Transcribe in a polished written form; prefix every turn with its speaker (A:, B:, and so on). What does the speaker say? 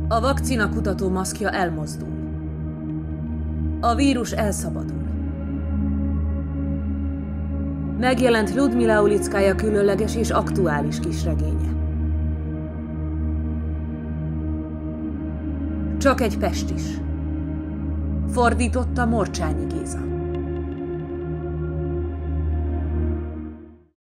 A: A vakcina kutató maszkja elmozdul. A vírus elszabadul. Megjelent Ludmila Ulickaja különleges és aktuális kisregénye. Csak egy pestis. Fordította Morcsányi Géza.